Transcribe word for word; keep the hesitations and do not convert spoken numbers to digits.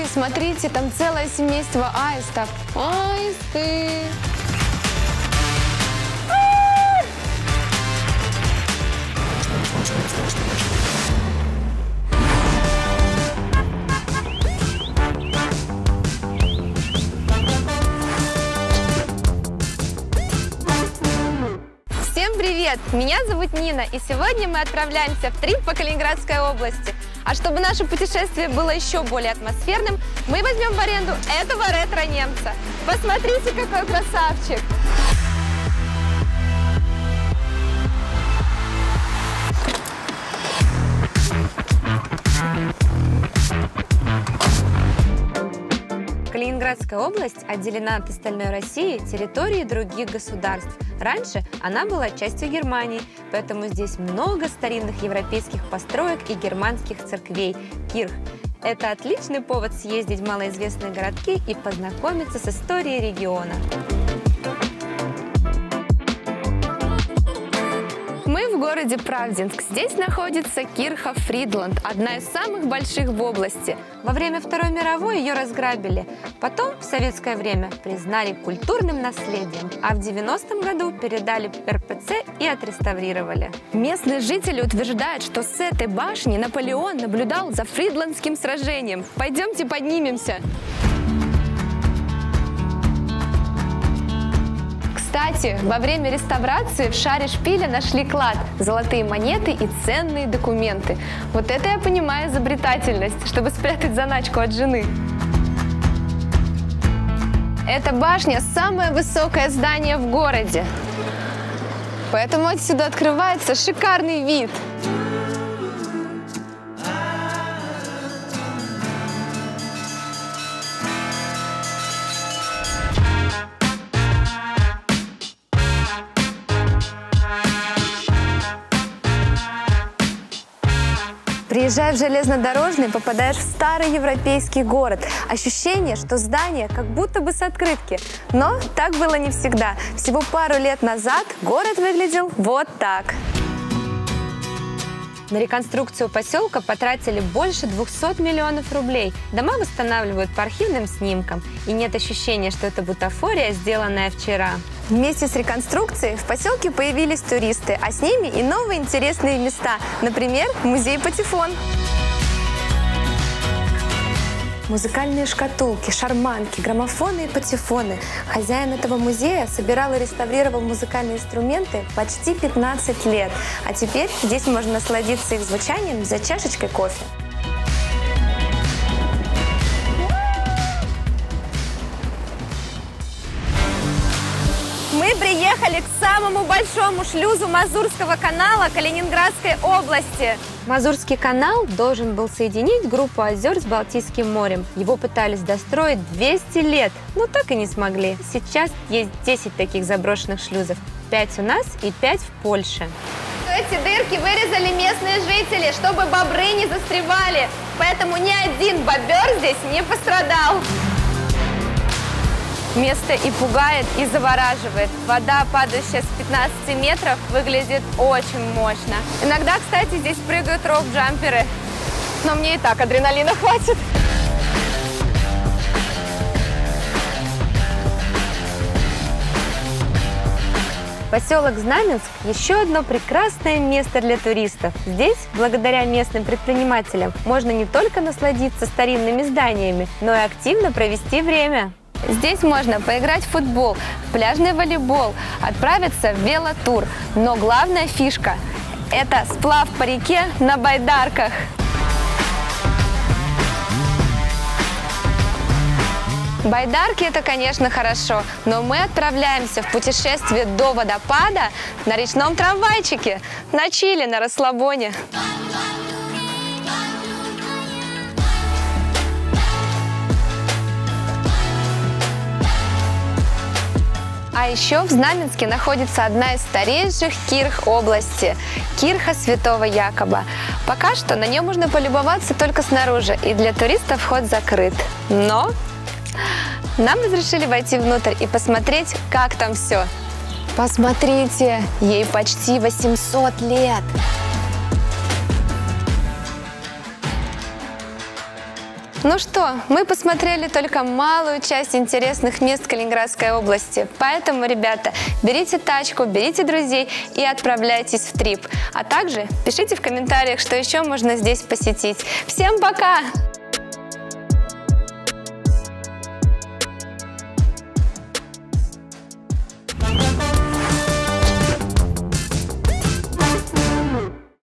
посмотрите, там целое семейство аистов. Аисты! Всем привет! Меня зовут Нина, и сегодня мы отправляемся в трип по Калининградской области. А чтобы наше путешествие было еще более атмосферным, мы возьмем в аренду этого ретро-немца. Посмотрите, какой красавчик! Калининградская область отделена от остальной России территорией других государств. Раньше она была частью Германии, поэтому здесь много старинных европейских построек и германских церквей – кирх. Это отличный повод съездить в малоизвестные городки и познакомиться с историей региона. Мы в городе Правдинск. Здесь находится кирха Фридланд, одна из самых больших в области. Во время Второй мировой ее разграбили. Потом, в советское время, признали культурным наследием, а в девяностом году передали эр пэ цэ и отреставрировали. Местные жители утверждают, что с этой башни Наполеон наблюдал за Фридландским сражением. Пойдемте поднимемся. Кстати, во время реставрации в шаре шпиля нашли клад, золотые монеты и ценные документы. Вот это я понимаю изобретательность, чтобы спрятать заначку от жены. Эта башня – самое высокое здание в городе. Поэтому отсюда открывается шикарный вид. Приезжая в железнодорожный, попадаешь в старый европейский город. Ощущение, что здание как будто бы с открытки. Но так было не всегда. Всего пару лет назад город выглядел вот так. На реконструкцию поселка потратили больше двухсот миллионов рублей. Дома восстанавливают по архивным снимкам. И нет ощущения, что это бутафория, сделанная вчера. Вместе с реконструкцией в поселке появились туристы, а с ними и новые интересные места. Например, музей Патефон. Музыкальные шкатулки, шарманки, граммофоны и патефоны. Хозяин этого музея собирал и реставрировал музыкальные инструменты почти пятнадцать лет. А теперь здесь можно насладиться их звучанием за чашечкой кофе. Мы приехали к самому большому шлюзу Мазурского канала Калининградской области. Мазурский канал должен был соединить группу озер с Балтийским морем. Его пытались достроить двести лет, но так и не смогли. Сейчас есть десять таких заброшенных шлюзов. пять у нас и пять в Польше. Эти дырки вырезали местные жители, чтобы бобры не застревали. Поэтому ни один бобер здесь не пострадал. Место и пугает, и завораживает. Вода, падающая с пятнадцати метров, выглядит очень мощно. Иногда, кстати, здесь прыгают рок-джамперы. Но мне и так адреналина хватит. Поселок Знаменск – еще одно прекрасное место для туристов. Здесь, благодаря местным предпринимателям, можно не только насладиться старинными зданиями, но и активно провести время. Здесь можно поиграть в футбол, в пляжный волейбол, отправиться в велотур. Но главная фишка – это сплав по реке на байдарках. Байдарки – это, конечно, хорошо, но мы отправляемся в путешествие до водопада на речном трамвайчике, на чили, на расслабоне. А еще в Знаменске находится одна из старейших кирх области – кирха Святого Якоба. Пока что на нее можно полюбоваться только снаружи, и для туристов вход закрыт. Но нам разрешили войти внутрь и посмотреть, как там все. Посмотрите, ей почти восемьсот лет. Ну что, мы посмотрели только малую часть интересных мест Калининградской области. Поэтому, ребята, берите тачку, берите друзей и отправляйтесь в трип. А также пишите в комментариях, что еще можно здесь посетить. Всем пока!